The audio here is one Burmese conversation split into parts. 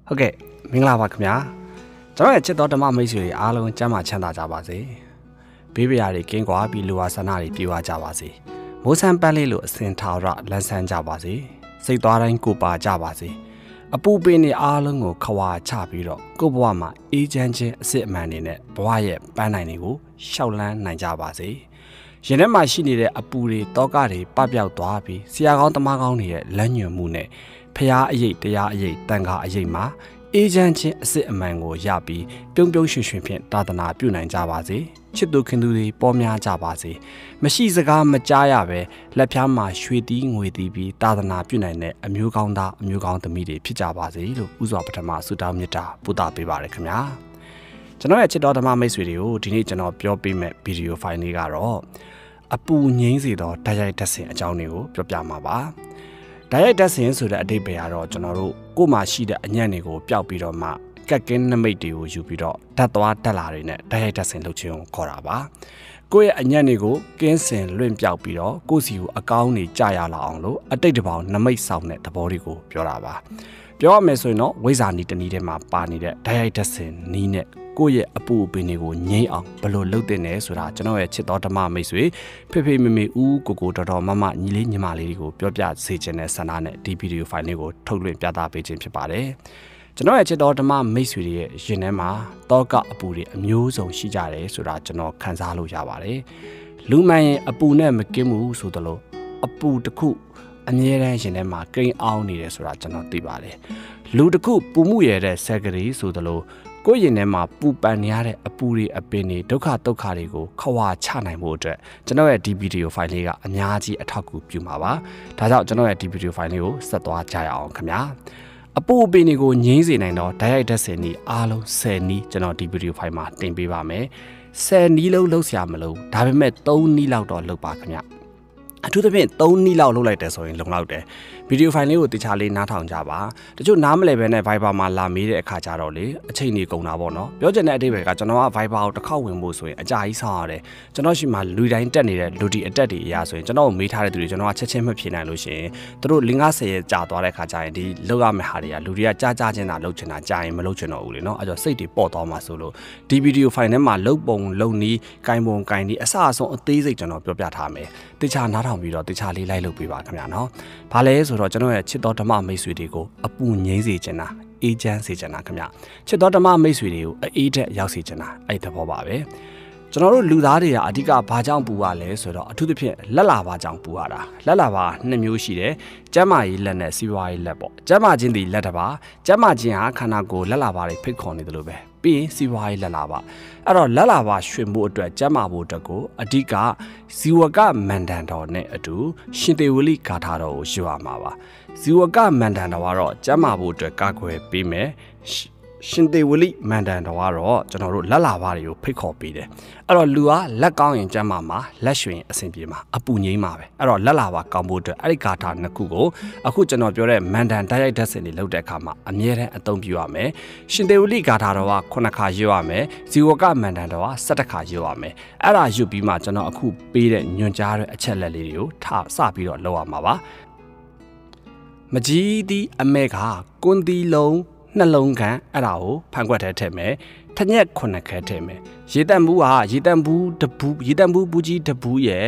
ဟုတ်ကဲ့မင်္ဂလာပါခင်ဗျာကျွန်တော်ရဲ့ချစ်တော်ဓမ္မမိတ်ဆွေတွေအားလုံးကျမ်းမာချမ်းသာကြပါစေဘေးပရာတွေကင်းကွာပြီးလူဝါဆန္ဒတွေပြေဝကြပါစေမိုးဆန်းပန်းလေးလိုအစင်ထာဝရလန်းဆန်းကြပါစေစိတ်သွားတိုင်းကိုပါကြပါစေအပူပင်တွေအားလုံးကိုခွာချပြီးတော့ကိုယ့်ဘဝမှာအေးချမ်းခြင်းအစစ်အမှန်တွေနဲ့ဘဝရဲ့ပန်းနိုင်တွေကိုရှောက်လန်းနိုင်ကြပါစေရင်ထဲမှာရှိနေတဲ့အပူတွေတောကတွေပပျောက်သွားပြီးဆရာကောင်းတမကောင်းတွေရဲ့လမ်းညွှန်မှုနဲ့ဖျားအရေးတရားအရေးတန်ခါအရေးမှာအေဂျင့်ချင်းအစစ်အမှန်ကိုရပြီးပြုံးပြုံးရွှင်ရွှင်ဖြင့်တာသနာပြုနိုင်ကြပါစေချစ်သူခင်သူတွေပေါ်များကြပါစေမရှိစကားမကြားရပဲလက်ဖြားမှာရွှေတီးငွေတီးပြီးတာသနာပြုနိုင်တဲ့အမျိုးကောင်းသားအမျိုးကောင်းသမီးတွေဖြစ်ကြပါစေလို့ဥစွာပထမဆုတောင်းမေတ္တာပို့သပေးပါရခင်ဗျာကျွန်တော်ရဲ့ချစ်တော်ဓမ္မမိတ်ဆွေတွေကိုဒီနေ့ကျွန်တော်ပြောပေးမဲ့ဗီဒီယိုဖိုင်လေးကတော့အပူငိမ့်စေသောတိုက်ရိုက်တက်ဆင်အကြောင်းတွေကိုပြောပြမှာပါတိုက်ရိုက်တက်ဆင်ဆိုတဲ့အဓိပ္ပာယ်ကတော့ကျွန်တော်တို့ကိုယ်မှာရှိတဲ့အညံ့တွေကိုပျောက်ပြီးတော့မှကက်ကင်းနမိတ်တွေကိုယူပြီးတော့ဓာတ်သွားတက်လာတွေနဲ့တိုက်ရိုက်တက်ဆင်လုပ်ခြင်းကိုခေါ်တာပါကိုယ့်ရဲ့အညံ့တွေကိုကင်းစင်လွင့်ပြောက်ပြီးတော့ကိုယ့်စီကိုအကောင်းနေကြရလာအောင်လို့အတိတ်တပေါင်းနမိတ်ဆောင်တဲ့သဘောတွေကိုပြောတာပါပြောရမယ်ဆိုရင်တော့ဝိဇာနီတနည်းထဲမှာပါနေတဲ့တိုက်ရိုက်တက်ဆင်နီးနဲ့ကိုယ့်ရဲ့အပူအပင်တွေကိုငြိမ်းအောင်ဘယ်လိုလုပ်တင်လဲဆိုတာကျွန်တော်ရဲ့ချစ်တော်ဓမ္မမိတ်ဆွေဖေဖေမေမေဦးကိုတော်မမညီလေးညီမလေးတွေကိုပြောပြစေချင်တဲ့ဆန္ဒနဲ့ဒီဗီဒီယိုဖိုင်လေးကိုထုတ်လွှင့်ပြသပေးခြင်းဖြစ်ပါတယ်ကျွန်တော်ရဲ့ချစ်တော်ဓမ္မမိတ်ဆွေတွေရဲ့ရင်ထဲမှာတောကအပူတွေအမျိုးစုံရှိကြတယ်ဆိုတာကျွန်တော်ခန်းစားလို့ရပါတယ်လူမှန်ရင်အပူနဲ့မကင်းဘူးဆိုသလိုအပူတစ်ခုအမြဲတမ်းရင်ထဲမှာကိန်းအောင်နေတယ်ဆိုတာကျွန်တော်သိပါတယ်လူတစ်ခုပူမှုရတဲ့ဆက်ကလေးဆိုသလိုကိုယ့်ရင်ထဲမှာပူပန်နေရတဲ့အပူတွေအပင်တွေဒုက္ခတွေကိုခွာချနိုင်ဖို့အတွက်ကျွန်တော်ရဲ့ဒီဗီဒီယိုဖိုင်လေးကအများကြီးအထောက်အကူပြုမှာပါဒါကြောင့်ကျွန်တော်ရဲ့ဒီဗီဒီယိုဖိုင်လေးကိုဆက်သွားကြရအောင်ခင်ဗျာအပူအပင်တွေကိုငြိမ်းစေနိုင်တော့ဓာတ်ရိုက်တက်စင်နီးအားလုံး10နီးကျွန်တော်ဒီဗီဒီယိုဖိုင်မှာတင်ပေးပါမယ်10နီးလုံးလုပ်စရာမလိုဒါပေမဲ့3နီးလောက်တော့လုပ်ပါခင်ဗျအထူးသဖြင့်3နီးလောက်လုပ်လိုက်တယ်ဆိုရင်လုံလောက်တယ်ဗီဒီယိုဖိုင်လေးကိုတခြားလေးနားထောင်ကြပါတချို့နားမလည်ပဲနဲ့ Viber မှာလာမေးတဲ့အခါကျတော့လေအချိန်ကြီးကုန်တာပေါ့နော်ပြောချင်တဲ့အဓိပ္ပာယ်ကကျွန်တော်က Viber ကိုတစ်ခေါက်ဝင်ဖို့ဆိုရင်အကြာကြီးဆောင်းရတယ်ကျွန်တော်ရှိမှလူတိုင်းတက်နေတဲ့လူဒီအတက်တွေအရာဆိုရင်ကျွန်တော်ကိုမေးထားတဲ့သူတွေကျွန်တော်ကချက်ချင်းမဖြေနိုင်လို့ရှိရင်တို့50ရက်ကြာသွားတဲ့အခါကျရင်ဒီလောက်ရမယ့်ဟာတွေကလူတွေကကြားချင်းတာလုပ်ချင်တာကြာရင်မလုပ်ချင်တော့ဘူးလေနော်အဲ့တော့စိတ်တွေပေါ့သွားမှာဆိုလို့ဒီဗီဒီယိုဖိုင်ထဲမှာလုံပုံလုံနီးကိုင်ပုံကိုင်နီးအစအဆုံးအသေးစိတ်ကျွန်တော်ပြောပြထားမယ်တခြားနားထောင်ပြီးတော့တခြားလေးလိုက်လုပ်ပေးပါခင်ဗျာနော်ဘာလဲဆိုတော့ကျွန်တော်ရဲ့ချစ်တော်ဓမ္မမိတ်ဆွေတွေကိုအပူငြိမ်းစေချင်တာအေးချမ်းစေချင်တာခင်ဗျချစ်တော်ဓမ္မမိတ်ဆွေတွေကိုအေးတဲ့ရောက်စေချင်တာအဲ့သဘောပါပဲကျွန်တော်တို့လူသားတွေကအဓိကဘာကြောင့်ပူရလဲဆိုတော့အထူးသဖြင့်လက်လာပါကြောင့်ပူရတာလက်လာပါ2မျိုးရှိတယ်ကျန်းမာရေးလက်နဲ့စီးပွားရေးလက်ပေါ့ကျန်းမာခြင်းဒီလက်တစ်ပါကျန်းမာခြင်းဟာခန္ဓာကိုယ်လက်လာပါတွေဖိတ်ခေါ်နေတယ်လို့ပဲပြီးရင်စီးပွားရေးလက်လာပါအဲ့တော့လက်လာပါရွှင်ဖို့အတွက်ကျန်းမာဖို့အတွက်ကိုအဓိကဇီဝကမန္တန်တော်နဲ့အတူရှင်သေဝလိဂါထာတော်ကိုရှုရမှာပါဇီဝကမန္တန်တော်ကတော့ကျန်းမာဖို့အတွက်ကာကွယ်ပေးမယ်ရှင်သေဝလိမန္တန်တော်ကတော့ကျွန်တော်တို့လက်လာပါတွေကိုဖိတ်ခေါ်ပေးတယ်အဲ့တော့လူကလက်ကောင်းရင်ကျန်းမာမှာလက်ရွှင်အဆင်ပြေမှာအပူငိမ့်မှာပဲအဲ့တော့လက်လာပါကောင်းဖို့အတွက်အဲ့ဒီဂါထာနှစ်ခုကိုအခုကျွန်တော်ပြောတဲ့မန္တန်တိုက်ရိုက်ဓာတ်စင်တွေလုပ်တဲ့အခါမှာအမြဲတမ်းအသုံးပြုရမယ်ရှင်သေဝလိဂါထာတော်က9ခါရွတ်ရမယ်ဇီဝကမန္တန်တော်က17ခါရွတ်ရမယ်အဲ့ဒါရွတ်ပြီးမှကျွန်တော်အခုပေးတဲ့ညွှန်ကြားတဲ့အချက်လက်လေးတွေကိုစပြီးတော့လုပ်ရမှာပါမကြီးသည့်အမဲကကွန်တီလုံးနှလုံးခံအဲ့ဒါကိုဖန်ခွက်ထဲထည့်မယ်ထညက်9ခဲထည့်မယ်ရေတံဘူးကရေတံဘူးတဘူးရေတံဘူးဘူးကြီးတဘူးရဲ့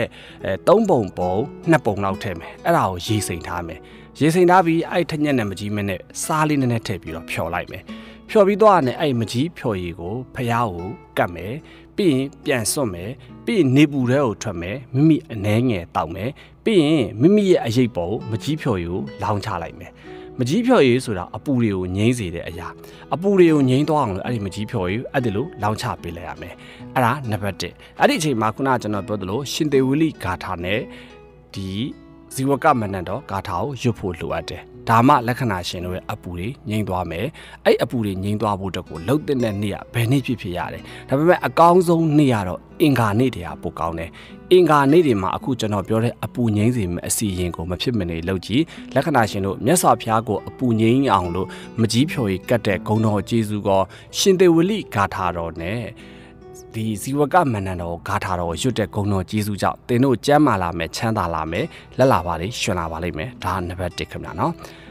3ပုံ2ပုံလောက်ထည့်မယ်အဲ့ဒါကိုရေစိမ်ထားမယ်ရေစိမ်ထားပြီးအဲ့ထညက်နဲ့မကြီးမနဲ့စားလေးနဲ့ထည့်ပြီးတော့ဖြော်လိုက်မယ်ဖြော်ပြီးတော့နဲ့အဲ့မကြီးဖြော်ရည်ကိုဖျားကိုကတ်မယ်ပြီးရင်ပြန်စွန့်မယ်ပြီးရင်နေပူထဲကိုထွက်မယ်မိမိအနှဲငယ်တောက်မယ်ပြီးရင်မိမိရဲ့အရိပ်ပေါ်မကြီးဖြော်ရည်ကိုလောင်းချလိုက်မယ်မကြီးဖြော်ရည်ဆိုတာအပူတွေကိုငြိမ်းစေတဲ့အရာအပူတွေကိုငြိမ်းသွားအောင်လို့အဲ့ဒီမကြီးဖြော်ရည်အဲ့ဒီလိုလောင်းချပေးလိုက်ရမယ်အဲ့ဒါနံပါတ်1အဲ့ဒီအချိန်မှာခုနကကျွန်တော်ပြောသလိုရှင်သေဝလိဂါထာနဲ့ဒီဇီဝကမန္တန်တော်ဂါထာကိုရွတ်ဖို့လိုအပ်တယ်ဒါမှလက္ခဏာရှင်တို့ရဲ့အပူတွေငြိမ်းသွားမယ်အဲ့အပူတွေငြိမ်းသွားဖို့အတွက်ကိုလှုပ်တဲ့နေ့ကဘယ်နေ့ဖြစ်ရတယ်ဒါပေမဲ့အကောင်းဆုံးနေ့ကတော့အင်္ဂါနေ့တည်းဟာပိုကောင်းတယ်အင်္ဂါနေ့တွေမှာအခုကျွန်တော်ပြောတဲ့အပူငြိမ်းစေမယ့်အစီအရင်ကိုမဖြစ်မနေလုပ်ကြည့်လက္ခဏာရှင်တို့မြတ်စွာဘုရားကိုအပူငြိမ်းအောင်လို့မကြီးဖြော်ရည်ကတ်တဲ့ဂုဏ်တော်ကျေးဇူးကောရှင်သေဝလိဂါထာတော်နဲ့ဒီဇီဝကမန္တန်တော်ဂါထာတော်ရွတ်တဲ့ဂုဏ်တော်ကျေးဇူးကြောင့်သင်တို့ကျမ်းမာလာမယ်ချမ်းသာလာမယ်လက်လာပါလိမ့်ရှင်လာပါလိမ့်မယ်ဒါနံပါတ်1ခင်ဗျာနော်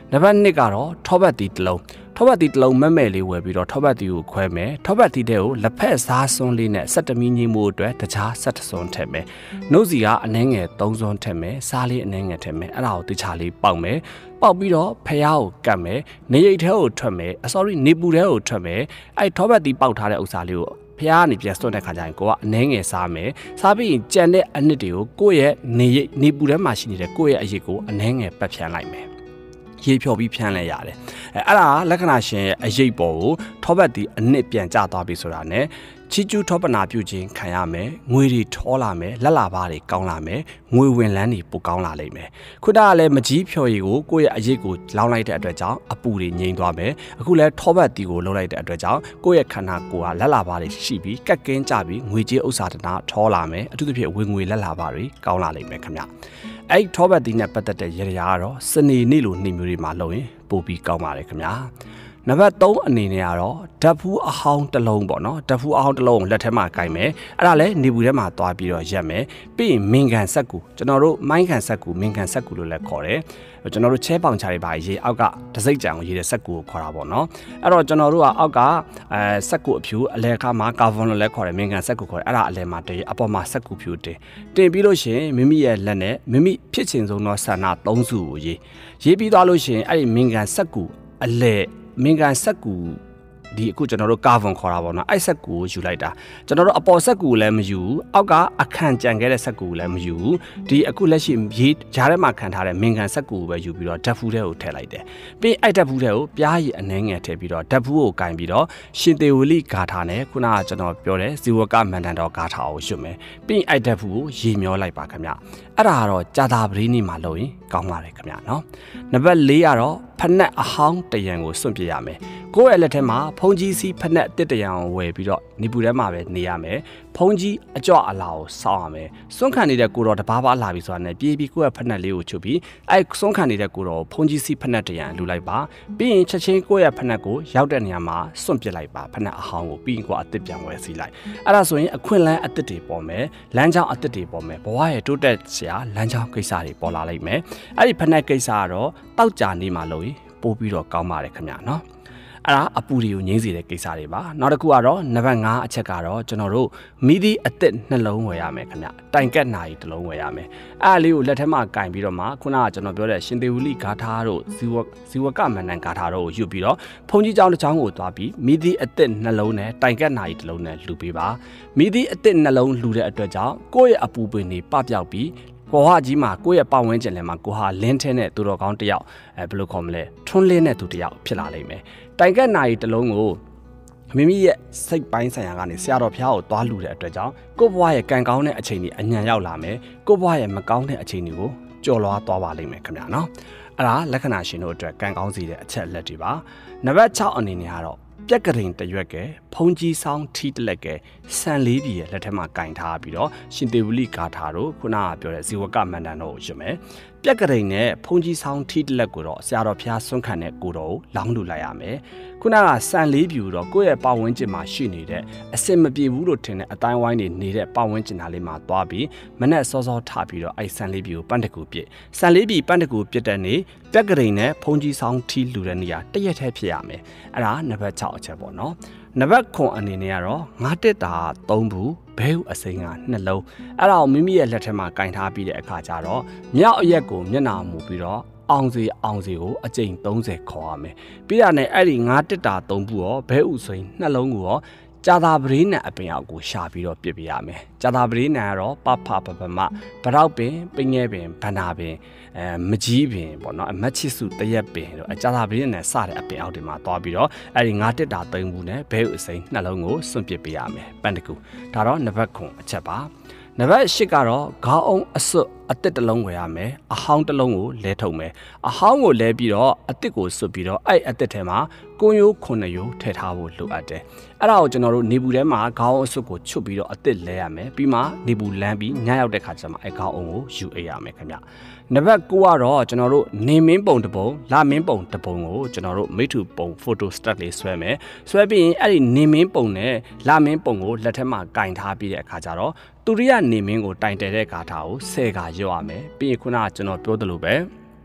နံပါတ်2ကတော့ထောပတ်တီတစ်လုံးထောပတ်တီတစ်လုံးမဲ့မဲ့လေးဝယ်ပြီးတော့ထောပတ်တီကိုခွဲမယ်ထောပတ်တီတဲ့ကိုလက်ဖက်စားစွန်းလေးနဲ့17မီးညင်းမှုအတွက်တခြား17စွန်းထည့်မယ်နှုတ်စီကအနှဲငယ်3စွန်းထည့်မယ်စားလေးအနှဲငယ်ထည့်မယ်အဲ့ဒါကိုတခြားလေးပေါက်မယ်ပေါက်ပြီးတော့ဖျားကိုကတ်မယ်နေရိတ်ထဲကိုထွက်မယ်နေပူထဲကိုထွက်မယ်အဲ့ထောပတ်တီပေါက်ထားတဲ့ဥစ္စာလေးကိုဖျားနေပြန်စွန့်တဲ့ခါကျရင်ကိုကအနှဲငယ်စားမယ်စားပြီးရင်ကြံတဲ့အနစ်တွေကိုကိုယ့်ရဲ့နေပူထဲမှာရှိနေတဲ့ကိုယ့်ရဲ့အရစ်ကိုအနှဲငယ်ပတ်ဖြန်းလိုက်မယ်ရေဖြော်ပြီးဖြန်းလဲရတယ်အဲ့ဒါလက္ခဏာရှင်ရဲ့အရေးပေါ်ကိုထောပတ်တီအနစ်ပြန်ကျသွားပြီဆိုတာ ਨੇ ချီကျူးထောပနာပြုခြင်းခံရမယ်ငွေတွေထောလာမယ်လက်လာပါတွေကောင်းလာမယ်ငွေဝင်လန်းတွေပိုကောင်းလာလိမ့်မယ်ခုနကလည်းမကြီးဖြော်ရည်ကိုကိုယ့်ရဲ့အရေးကိုလောင်းလိုက်တဲ့အတွက်ကြောင့်အပူတွေငြိမ်သွားမယ်အခုလည်းထောပတ်တီကိုလှုပ်လိုက်တဲ့အတွက်ကြောင့်ကိုယ့်ရဲ့ခန္ဓာကိုယ်ကလက်လာပါတွေရှိပြီးကက်ကင်းကြပြီးငွေကြေးဥစ္စာတနာထောလာမယ်အထူးသဖြင့်ဝင်ငွေလက်လာပါတွေကောင်းလာလိမ့်မယ်ခင်ဗျအဲ့ထောပတ်တီနဲ့ပတ်သက်တဲ့ရရကတော့စနေနေ့လိုနေ့မျိုးတွေမှာလုပ်ရင်ပိုပြီးကောင်းပါတယ်ခင်ဗျာနံပါတ်3အနေနဲ့ကတော့ဓာတ်ဖူးအဟောင်းတစ်လုံးပေါ့နော်ဓာတ်ဖူးအဟောင်းတစ်လုံးကိုလက်ထဲမှာကင်မယ်အဲ့ဒါလည်းနေဘူးထဲမှာသွားပြီးတော့ရက်မယ်ပြီးရင်မင်ကန်ဆက်ကူကျွန်တော်တို့မိုင်းကန်ဆက်ကူမင်ကန်ဆက်ကူလို့လည်းခေါ်တယ်ကျွန်တော်တို့ချဲပေါင်ချာတွေပါရေးအောက်ကတစိမ့်ကြံကိုရေးတဲ့ဆက်ကူကိုခေါ်တာပေါ့နော်အဲ့တော့ကျွန်တော်တို့ကအောက်ကဆက်ကူအဖြူအလဲခါမှာကာဗွန်လို့လည်းခေါ်တယ်မင်ကန်ဆက်ကူခေါ်တယ်အဲ့ဒါအလဲမှာတည်းအပေါ်မှာဆက်ကူဖြူတင်ပြီးလို့ရှိရင်မိမိရဲ့လက်နဲ့မိမိဖြစ်ချင်ဆုံးသောဆန္ဒ3စုကိုရေးပြီးသွားလို့ရှိရင်အဲ့ဒီမင်ကန်ဆက်ကူအလဲမင်ကန်ဆက်ကူဒီအခုကျွန်တော်တို့ကာဗွန်ခေါ်တာပေါ့နော်အဲ့ဆက်ကူကိုယူလိုက်တာကျွန်တော်တို့အပေါ်ဆက်ကူလည်းမယူအောက်ကအခန့်ကြံခဲ့တဲ့ဆက်ကူလည်းမယူဒီအခုလက်ရှိရေးဂျားထဲမှာခံထားတဲ့မင်ကန်ဆက်ကူကိုပဲယူပြီးတော့ဓာတ်ဖူးထဲကိုထည့်လိုက်တယ်ပြီးအဲ့ဓာတ်ဖူးထဲကိုပြားရည်အနှဲငယ်ထည့်ပြီးတော့ဓာတ်ဖူးကိုကင်ပြီးတော့ရှင်သေဝလိဂါထာနဲ့ခုနကကျွန်တော်ပြောတဲ့ဇီဝကမန္တန်တော်ဂါထာကိုရွတ်မယ်ပြီးအဲ့ဓာတ်ဖူးကိုရေမျောလိုက်ပါခင်ဗျအဲ့ဒါကတော့ကြာတာပရိနိမှာလုပ်ရင်ကောင်းပါတယ်ခင်ဗျနော်နံပါတ်4ကတော့ဖနက်အဟောင်းတရံကိုစွန့်ပြရမယ်ကိုယ့်ရဲ့လက်ထဲမှာဖုံးကြီးစီးဖနက်တစ်တရံကိုဝယ်ပြီးတော့နေပူထဲမှာပဲနေရမယ်ဖုံးကြီးအကြွအလာကိုစောင်းရမယ်စွန့်ခံနေတဲ့ကိုတော်တဘာဘာလာပြီဆိုတာနဲ့ပြေးပြီးကိုယ့်ရဲ့ဖနက်လေးကိုချုပ်ပြီးအဲ့စွန့်ခံနေတဲ့ကိုတော်ကိုဖုံးကြီးစီးဖနက်တရံလူလိုက်ပါပြီးရင်ချက်ချင်းကိုယ့်ရဲ့ဖနက်ကိုရောက်တဲ့နေရာမှာစွန့်ပစ်လိုက်ပါဖနက်အဟောင်းကိုပြီးရင်ကိုယ်အသစ်ပြန်ဝယ်စီလိုက်အဲ့ဒါဆိုရင်အခွင့်အလမ်းအသစ်တွေပေါ်မယ်လမ်းကြောင်းအသစ်တွေပေါ်မယ်ဘဝရဲ့တိုးတက်စရာလမ်းကြောင်းကိစ္စတွေပေါ်လာလိမ့်မယ်အဲ့ဒီဖနက်ကိစ္စကတော့တောက်ကြနေမှလို့ပို့ပြီးတော့ကောင်းပါတယ်ခင်ဗျာနော်အဲ့ဒါအပူတွေကိုငြိမ်းစေတဲ့ကိစ္စတွေပါနောက်တစ်ခုကတော့နံပါတ်5အချက်ကတော့ကျွန်တော်တို့မီးသီးအသစ်နှလုံးဝယ်ရမယ်ခင်ဗျတိုင်ကက်နာရီတစ်လုံးဝယ်ရမယ်အဲ့ဒါလေးကိုလက်ထဲမှာကင်ပြီးတော့မှခုနကကျွန်တော်ပြောတဲ့ရှင်သေဝလိဂါထာတို့ဇီဝကမန္တန်ဂါထာတို့ကိုယူပြီးတော့ဘုန်းကြီးကျောင်းတစ်ကျောင်းကိုသွားပြီးမီးသီးအသစ်နှလုံးနဲ့တိုင်ကက်နာရီတစ်လုံးနဲ့လှူပေးပါမီးသီးအသစ်နှလုံးလှူတဲ့အတွက်ကြောင့်ကိုယ့်ရဲ့အပူပင်တွေပပျောက်ပြီးကိုဟာကြီးမှာကိုယ့်ရဲ့ပတ်ဝန်းကျင်ထဲမှာကိုဟာလင်းထင်းတဲ့သူတော်ကောင်းတယောက်ဘယ်လိုခေါ်မလဲထွန်းလင်းတဲ့သူတယောက်ဖြစ်လာလိမ့်မယ်တိုင်ကက်နာရီတစ်လုံးကိုမိမိရဲ့စိတ်ပိုင်းဆိုင်ရာကနေဆရာတော်ဘုရားကိုသွားလှူတဲ့အတွက်ကြောင့်ကိုယ့်ဘဝရဲ့ကံကောင်းတဲ့အချိန်ကြီးအညံရောက်လာမယ်ကိုယ့်ဘဝရဲ့မကောင်းတဲ့အချိန်တွေကိုကြော်လွားသွားပါလိမ့်မယ်ခင်ဗျာနော်အဲ့ဒါလက္ခဏာရှင်တို့အတွက်ကံကောင်းစေတဲ့အချက်လက်တွေပါနံပါတ်6အနေနဲ့ကတော့ပြက်ကရင်တရွက်ကဲဖုံးကြီးဆောင်ထီးတလက်ကဲဆန်လေးပြည်ရဲ့လက်ထက်မှာကင်ထားပြီးတော့ရှင်သေဝလိဂါထာတို့ခုနကပြောတဲ့ဇီဝကမန္တန်တို့ကိုရွတ်မယ်ပြက်ကရင်နဲ့ဖုံးကြီးဆောင်ထီးတလက်ကိုတော့ဆရာတော်ဘုရားဆွမ်းခံတဲ့ကိုတော်ကိုလောင်းလူလိုက်ရမယ်ခုနကဆန်လေးပြည်တော့ကိုယ့်ရဲ့ပတ်ဝန်းကျင်မှာရှိနေတဲ့အစင်မပြေဘူးလို့ထင်တဲ့အတိုင်းဝိုင်းနေနေတဲ့ပတ်ဝန်းကျင်သားလေးမှာသွားပြီးမနဲ့စောစောထပြီးတော့အဲ့ဆန်လေးပြည်ကိုပန့်တကူပြစ်ဆန်လေးပြည်ပန့်တကူပြစ်တဲ့နေ့ပြက်ကရင်နဲ့ဖုံးကြီးဆောင်ထီးလူတဲ့နေရာတရက်ထဲဖြစ်ရမယ်အဲ့ဒါနံပါတ်6အချက်ပေါ့နော်နံပါတ်9အနေနဲ့ကတော့ငါတက်တာ3ဘူးဘဲဥအစိမ်းက2လုံးအဲ့ဒါကိုမိမိရဲ့လက်ထဲမှာကင်ထားပြီးတဲ့အခါကျတော့မြောက်အရက်ကိုမျက်နှာမူပြီးတော့အောင်စီကိုအကျိန်30ခေါ်ရမယ်ပြီးတာနဲ့အဲ့ဒီငါတက်တာ3ဘူးရောဘဲဥစိမ်း2လုံးကိုရောကြာသာပရိနံအပင်အောက်ကိုရှာပြီးတော့ပြစ်ပြရမယ်ကြာသာပရိနံကတော့ပဖပပမဗရောက်ပင်ပငဲပင်ဗန္နာပင်မကြီးပင်ပေါ့နော်အမတ်ချစ်စုတရက်ပင်တို့ကြာသာပရိနံစတဲ့အပင်အောက်တွေမှာသွားပြီးတော့အဲ့ဒီငါတက်တာ3ဘူးနဲ့ဘဲဥအစိမ်း2လုံးကိုစွန့်ပစ်ပေးရမယ်ပန်တကူဒါတော့နံပါတ်9အချက်ပါနံပါတ်8ကတော့ခေါင်းအောင်အစွတ်အတစ်တစ်လုံးဝယ်ရမယ်အဟောင်းတစ်လုံးကိုလဲထုတ်မယ်အဟောင်းကိုလဲပြီးတော့အတစ်ကိုစွတ်ပြီးတော့အဲ့အတစ်ထဲမှာကိုရိုး9ရိုးထည့်ထားဖို့လိုအပ်တယ်အဲ့ဒါကိုကျွန်တော်တို့နေပူထဲမှာခေါင်းအောင်အစွတ်ကိုချွတ်ပြီးတော့အတစ်လဲရမယ်ပြီးမှနေပူလမ်းပြီးညရောက်တဲ့ခါကျမှအဲ့ခေါင်းအောင်ကိုယူအိပ်ရမယ်ခင်ဗျနံပါတ်9ကတော့ကျွန်တော်တို့နေမင်းပုံတစ်ပုံလမင်းပုံတစ်ပုံကိုကျွန်တော်တို့မိထုပုံ photo stat လေးဆွဲမယ်ဆွဲပြီးရင်အဲ့ဒီနေမင်းပုံနဲ့လမင်းပုံကိုလက်ထက်မှာကင်ထားပြီးတဲ့အခါကျတော့သူရိယနေမင်းကိုတိုင်တယ်တဲ့ဂါထာကို10ခါရွတ်ရမယ်ပြီးရင်ခုနကကျွန်တော်ပြောသလိုပဲ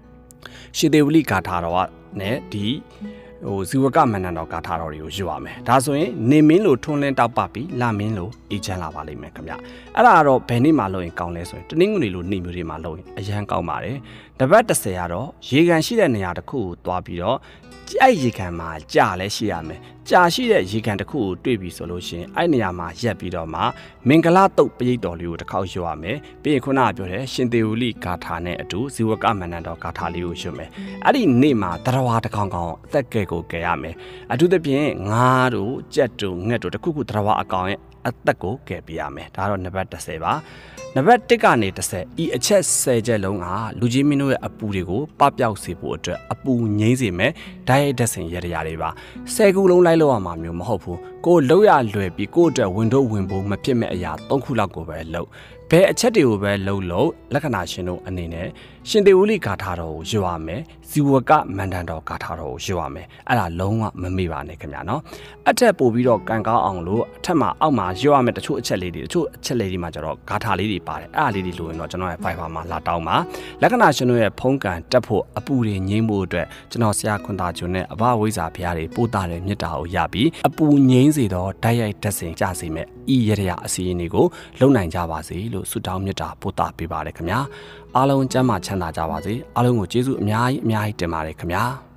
ရှိသေးဝလိကာထာတော်ကနဲ့ဒီဇီဝကမန္တန်တော်ကာထာတော်တွေကိုယူရမယ်ဒါဆိုရင်နေမင်းလိုထွန်းလင်းတောက်ပပြီးလာမင်းလိုအေးချမ်းလာပါလိမ့်မယ်ခင်ဗျအဲ့ဒါကတော့ဘယ်နေ့မှလုပ်ရင်ကောင်းလဲဆိုရင်တနင်္ဂနွေလိုနေ့မျိုးတွေမှာလုပ်ရင်အရန်ကောင်းပါတယ်တပတ်30ကတော့ရေကန်ရှိတဲ့နေရာတစ်ခုကိုသွားပြီးတော့အဲ့ရေကန်မှာကြာလဲရှိရမယ်ကြာရှိတဲ့ရေကန်တစ်ခုကိုတွေ့ပြီဆိုလို့ရှိရင်အဲ့နေရာမှာရက်ပြီးတော့မှမင်္ဂလာတုတ်ပရိတ်တော်လေးကိုတစ်ခေါက်ယူရမယ်ပြီးရင်ခုနကပြောတဲ့ရှင်သေဝလိဂါထာနဲ့အတူဇီဝကမန္တန်တော်ဂါထာလေးကိုယူမယ်အဲ့ဒီနေ့မှာတရဝါတစ်ကောင်ကောင်အသက်ကဲကိုကဲရမယ်အထူးသဖြင့်ငါးတို့ကြက်တို့ငှက်တို့တခုခုတရဝါအကောင်ရဲ့အသက်ကိုကဲပြရမယ်ဒါတော့နံပါတ်30ပါနံပါတ်1ကနေ30ဤအချက်10ချက်လုံးကလူကြီးမင်းတို့ရဲ့အပူတွေကိုပပျောက်စေဖို့အတွက်အပူငိမ့်စေမယ်ဓာတ်ရိုက်ဓာတ်စင်ရတရားတွေပါ10ခုလုံးလိုက်လို့ရမှာမျိုးမဟုတ်ဘူးကိုလောက်ရလွယ်ပြီးကိုအတွက်ဝင်တော့ဝင်ဖို့မဖြစ်မဲ့အရာ3ခုလောက်ကိုပဲလုပ်ဘယ်အချက်တွေကိုပဲလှုပ်လို့လက္ခဏာရှင်တို့အနေနဲ့ရှင်သေဝလိဂါထာတော်ကိုယူရမယ်ဇီဝကမန္တန်တော်ဂါထာတော်ကိုယူရမယ်အဲ့ဒါလုံးဝမမေ့ပါနဲ့ခင်ဗျာနော်အထက်ပို့ပြီးတော့ကန်ကောင်းအောင်လို့အထက်မှာအောက်မှာယူရမယ်တချို့အချက်လေးတွေတချို့အချက်လေးတွေမှာကျတော့ဂါထာလေးတွေပါတယ်အဲ့ဒါလေးတွေလိုရင်တော့ကျွန်တော်ရဲ့ Fiverr မှာလာတောင်းပါလက္ခဏာရှင်တို့ရဲ့ဖုံးကန်တက်ဖို့အပူတွေငြိမ်းဖို့အတွက်ကျွန်တော်ဆရာခွန်သာကျွန်းနဲ့အဘဝိဇ္ဇာဘုရားတွေပို့တာတဲ့မြတ်တာကိုရပြီးအပူငြိမ်းစေတော့ဓာတ်ရိုက်ဓာတ်စင်ကြစေမယ်ဤရရအစီအရင်တွေကိုလုံနိုင်ကြပါစေလို့ဆုတောင်းမြတ်တာပို့တာပေးပါတယ်ခင်ဗျာအားလုံးကျမ်းမာချမ်းသာကြပါစေအားလုံးကိုကျေးဇူးအများကြီးတင်ပါတယ်ခင်ဗျာ